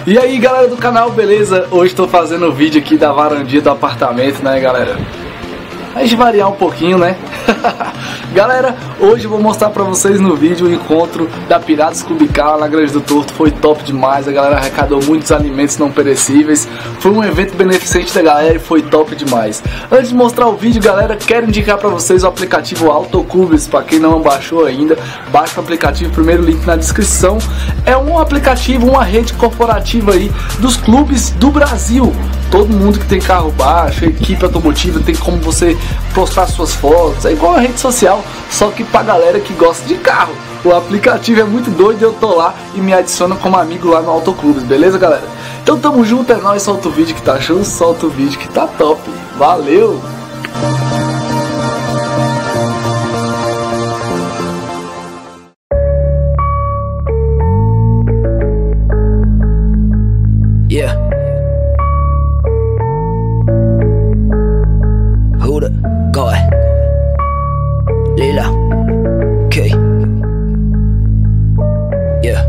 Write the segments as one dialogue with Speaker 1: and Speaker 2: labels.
Speaker 1: E aí galera do canal, beleza? Hoje estou fazendo o vídeo aqui da varandinha do apartamento, né galera? A gente variar um pouquinho, né? Galera, hoje eu vou mostrar pra vocês no vídeo o encontro da Piratas Clube Car lá na Grande do Torto. Foi top demais, a galera arrecadou muitos alimentos não perecíveis. Foi um evento beneficente da galera e foi top demais. Antes de mostrar o vídeo, galera, quero indicar pra vocês o aplicativo Autoclubes. Pra quem não baixou ainda, baixa o aplicativo, primeiro link na descrição. É um aplicativo, uma rede corporativa aí dos clubes do Brasil. Todo mundo que tem carro baixo, equipe automotiva, tem como você postar suas fotos. É igual a rede social, só que pra galera que gosta de carro. O aplicativo é muito doido, eu tô lá e me adiciona como amigo lá no Autoclubes, beleza galera? Então tamo junto, é nóis, solta o vídeo que tá show, solta o vídeo que tá top. Valeu!
Speaker 2: Yeah. Who the God? Lila. Okay. Yeah.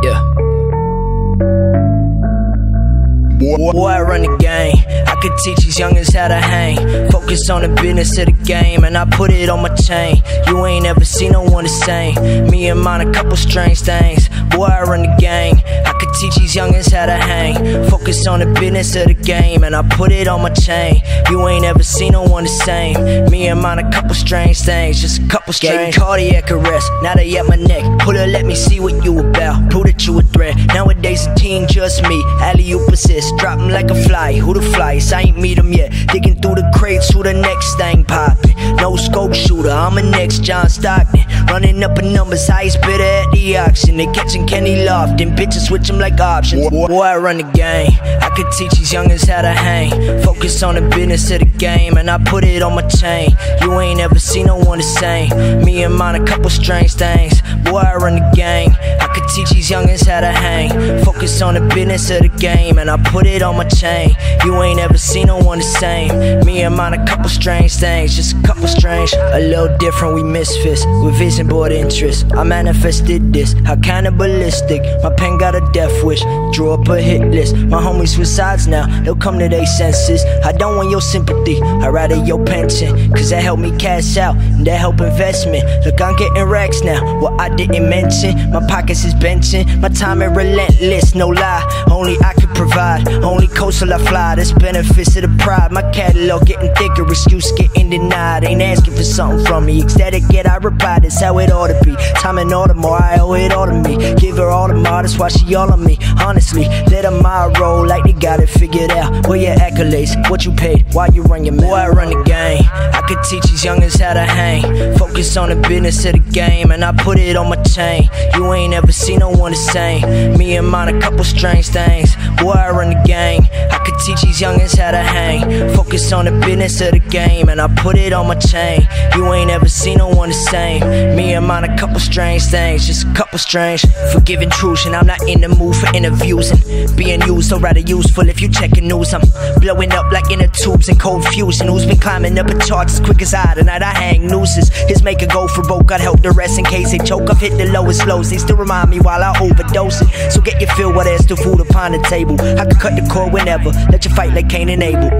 Speaker 2: Boy, I run the game. I could teach these youngins how to hang. Focus on the business of the game, and I put it on my chain. You ain't ever seen no one the same. Me and mine a couple strange things. Boy, I run the gang. I could teach these youngins how to hang. Focus on the business of the game, and I put it on my chain. You ain't ever seen no one the same. Me and mine a couple strange things, just a couple strange. Cardiac arrest, now they at my neck. Pull her, let me see what you about. Prove that you a threat. Nowadays the team just me. Alley-oop persist, drop 'em like a fly. Who the flies? I ain't meet 'em yet. Digging through the crates, who the next thing poppin'? No scope shooter, I'm a next John Stockton. Running up in numbers, highest bidder at the auction. They catching Kenny Lofton, bitches switch 'em like options. Boy, I run the game. I could teach these youngins how to hang. Focus on the business of the game, and I put it on my chain. You ain't ever seen no one the same. Me and mine a couple strange things. Boy, I run the game. I could teach these youngins how to hang. Focus on the business of the game, and I put it on my chain. You ain't ever seen no one the same. Me and mine a couple strange things, just a couple strange. A little different, we misfits with vision board interest. I manifested this, how cannibalistic. My pen got a death wish, drew up a hit list. My homies switch sides now, they'll come to their senses. I don't want your sympathy, I'd rather your pension. Cause that help me cash out, and that help investment. Look, I'm getting racks now, what I didn't mention. My pockets is benching, my time is relentless, no lie. Only I could provide, only coastal I fly. That's benefits of the pride. My catalog getting thicker, excuse getting denied. Ain't asking for something from me, ecstatic yet I reply. That's how it ought to be. Time and all the more, I owe it all to me. Give her all the more, that's why she all on me. Honestly, let her my roll like they got it figured out. Where your accolades, what you paid, why you run your mouth. Boy, I run the game. I could teach these youngins how to hang. Focus on the business of the game, and I put it on my chain. You ain't ever seen no one the same. Me and mine a couple strange things. Boy, I run the gang. I could teach these youngins how to hang. Focus on the business of the game, and I put it on my chain. You ain't ever seen no one the same. Me and mine a couple strange things, just a couple strange. Forgive intrusion, I'm not in the mood for interviews and being used, or rather useful if you checking news. I'm blowing up like inner tubes and cold fusion. Who's been climbing up a charts as quick as I? Tonight I hang nooses. His make a go for broke, I'd help the rest in case they choke. I've hit the lowest lows, they still remind me while I overdose it. So get your fill while there's still food upon the table. I can cut the cord whenever, let you fight like Cain and Abel.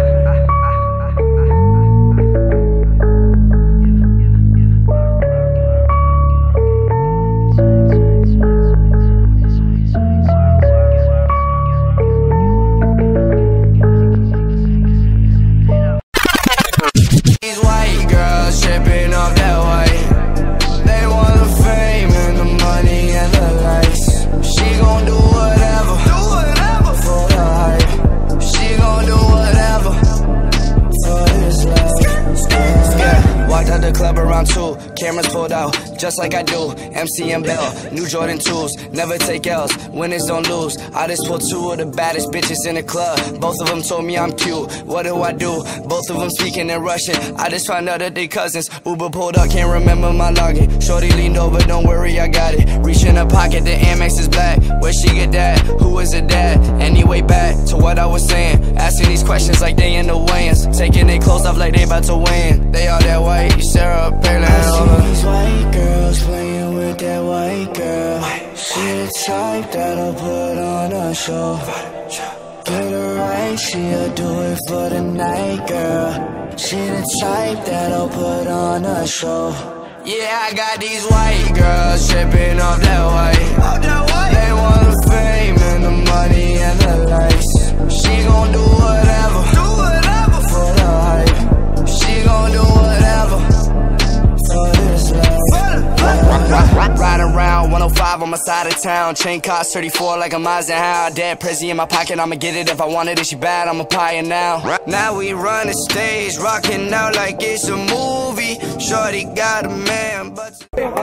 Speaker 3: Cameras pulled out, just like I do. MC and Bell, new Jordan 2s. Never take L's, winners don't lose. I just pulled two of the baddest bitches in the club. Both of them told me I'm cute. What do I do? Both of them speaking in Russian. I just found out that they cousins. Uber pulled up, can't remember my login. Shorty leaned over, don't worry, I got it. Reach in her pocket, the Amex is black. Where she get that? Who is her dad? Anyway, back to what I was saying. Asking these questions like they in the weigh-ins. Taking their clothes off like they about to win. They all that white, Sarah Palin.
Speaker 4: I see these white girls playing with that white girl.
Speaker 3: She the type that'll put on a show. Get her right, she'll do it for the night, girl. She the type that'll put on a show. Yeah, I got these white girls tripping off that white. They want the fame and the money and the lights. She gon' do whatever for the hype. She gon' do whatever for this love. Riding around 105 on my side of town. Chain cost 34 like a Maserati. Dead Prezi in my pocket, I'ma get it if I want it. If she bad, I'ma buy it now. Now we run the stage, rocking out like it's a movie. Shorty got a man, but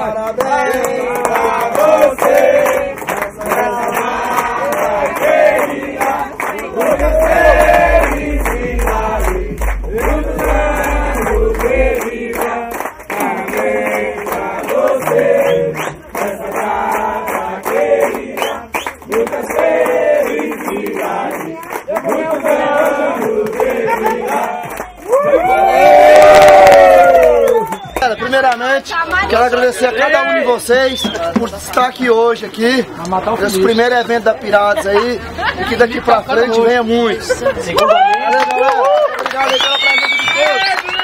Speaker 4: primeiramente, quero agradecer a cada um de vocês por estar aqui hoje, nesse primeiro evento da Piratas aí, e que daqui pra frente venha muitos. Valeu, galera! Obrigado aí pela presença de todos!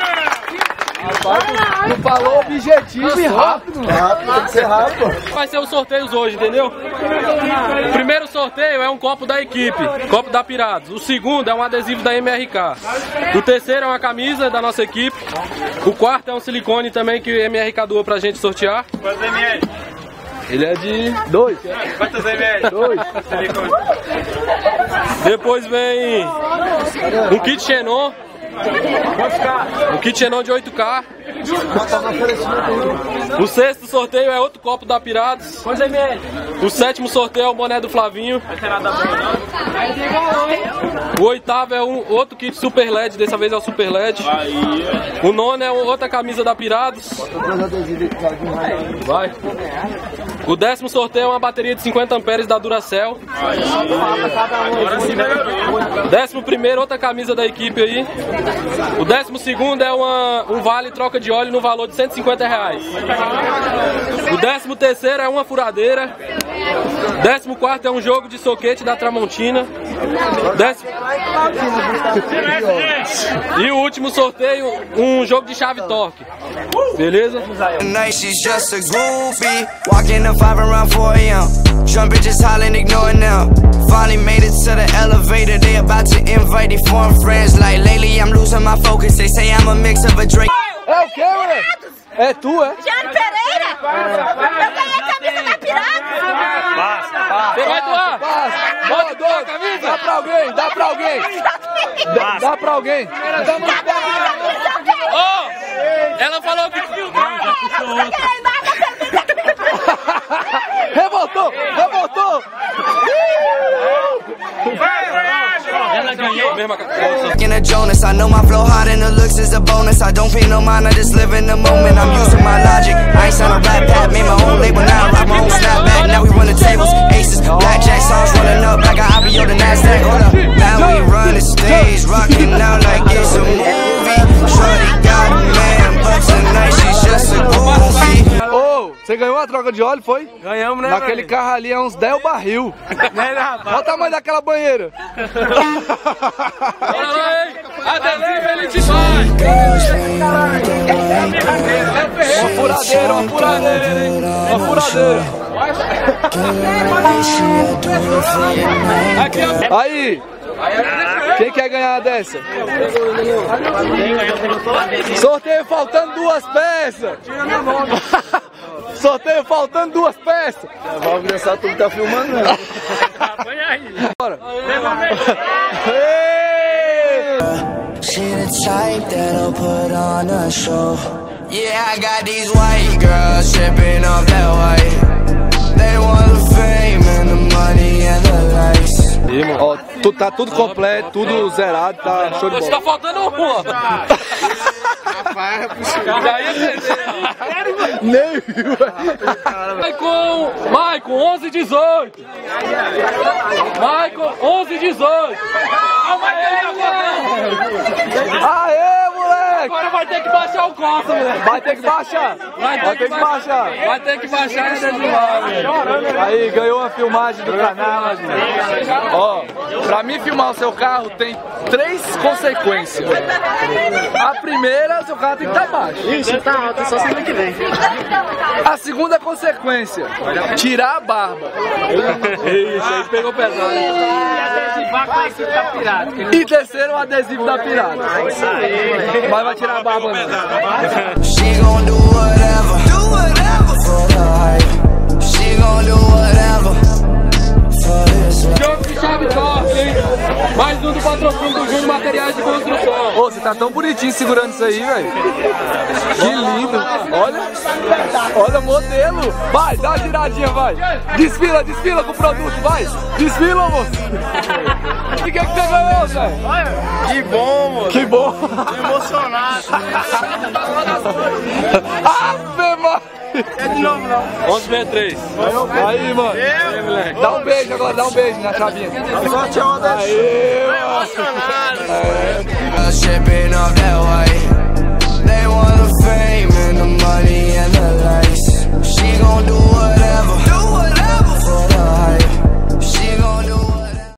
Speaker 1: Tu falou objetivo e rápido.
Speaker 4: Rápido, tem que ser rápido.
Speaker 5: Vai ser os sorteios hoje, entendeu? O primeiro sorteio é um copo da equipe, copo da Piratas. O segundo é um adesivo da MRK. O terceiro é uma camisa da nossa equipe. O quarto é um silicone também que o MRK doou pra gente sortear.
Speaker 6: Quantos ml?
Speaker 5: Ele é de 2.
Speaker 6: Quantos ml?
Speaker 5: 2. Depois vem um kit Xenon. Um kit Xenon de 8K. O sexto sorteio é outro copo da Piratas.
Speaker 6: Quantos ml?
Speaker 5: O sétimo sorteio é o boné do Flavinho. O oitavo é outro kit Super LED, dessa vez é o Super LED. O nono é outra camisa da Piratas. Vai. O décimo sorteio é uma bateria de 50 amperes da Duracell. Décimo primeiro, outra camisa da equipe aí. O 12º é um vale troca de óleo no valor de R$150. O 13º é uma furadeira. 14º é um jogo de soquete da Tramontina. E o último sorteio, um jogo de chave torque. Beleza? Some bitches hollering, ignoring them. Finally made it to the elevator. They about to invite their foreign friends. Like lately, I'm losing my focus. They say I'm a mix of a Drake.
Speaker 1: É o que, mano? É tu, é?
Speaker 7: Jeane Pereira? Eu ganhei a camisa da Piratas.
Speaker 5: Você vai doar?
Speaker 1: Bota a camisa. Dá pra alguém, dá pra alguém. Dá pra alguém.
Speaker 5: Oh, ela falou que...
Speaker 1: Revoltou, revoltou.
Speaker 5: Ela ganhou mesmo.
Speaker 3: In a Jonas, I know my flow hot and the looks is a bonus. I don't pay no mind, I just live in the moment. I'm using my logic. I ain't signed a rap pat, made my own label. Now I rock my own snapback. Now we run the tables, aces, blackjack songs running up like I IPO the Nasdaq. Hold up, now we run the stage, rocking out like it's a movie. Shorty got a man, but tonight she's just a goofy.
Speaker 1: Ô, você ganhou uma troca de óleo, foi?
Speaker 6: Ganhamos, né?
Speaker 1: Naquele carro ali é uns 10 barril. Olha o tamanho daquela banheira.
Speaker 5: Adesivo ele te faz.
Speaker 1: Uma furadeira, uma furadeira, hein? Uma furadeira. Aí, quem quer ganhar dessa? Sorteio faltando 2 peças. Sorteio faltando 2 peças.
Speaker 4: Vai começar, tu tá filmando, né?
Speaker 1: Bora.
Speaker 3: She the type that'll put on a show. Yeah, I got these white girls tripping off that white. They want the fame and the money and the lights.
Speaker 1: Ó, tá tudo completo, tudo zerado, tá show de bola.
Speaker 5: Tá faltando uma.
Speaker 1: Nem viu.
Speaker 5: Maicon, 11 18. Maicon, 11 18.
Speaker 1: Aê, moleque!
Speaker 5: Agora vai ter que baixar. baixar o Costa, moleque.
Speaker 1: Vai ter que baixar. Vai ter que baixar.
Speaker 5: Vai ter que baixar e adesivar, velho.
Speaker 1: Aí, ganhou uma filmagem do canal, gente. Ó, pra mim filmar o seu carro tem 3 consequências. A primeira, seu carro tem que estar baixo.
Speaker 4: Isso, tá alto, só semana que vem.
Speaker 1: A segunda consequência, tirar a barba.
Speaker 5: Isso aí pegou pesado.
Speaker 1: E terceiro, o adesivo da pirata. Mas vai tirar a barba mesmo.
Speaker 3: She gon' do whatever for the hype. She gon' do whatever for this one.
Speaker 5: Jogo de chave torta, hein? Mais um do patrocínio do Júnior Materiais de Construção.
Speaker 1: Ô, você tá tão bonitinho segurando isso aí, velho. Que lindo. Olha o modelo. Vai, dá uma giradinha, vai. Desfila com o produto, vai. Desfila, moço. O que é que você ganhou, velho?
Speaker 4: Que bom, moço.
Speaker 1: Que bom.
Speaker 4: Emocionado.
Speaker 1: Ave Maria.
Speaker 4: É de novo, não.
Speaker 5: 1163.
Speaker 1: Aí, mano. Dá um beijo agora, dá um beijo na chavinha.
Speaker 4: Sorte é onda.
Speaker 1: Aí,
Speaker 4: Emocionado.
Speaker 3: Shipping up that way.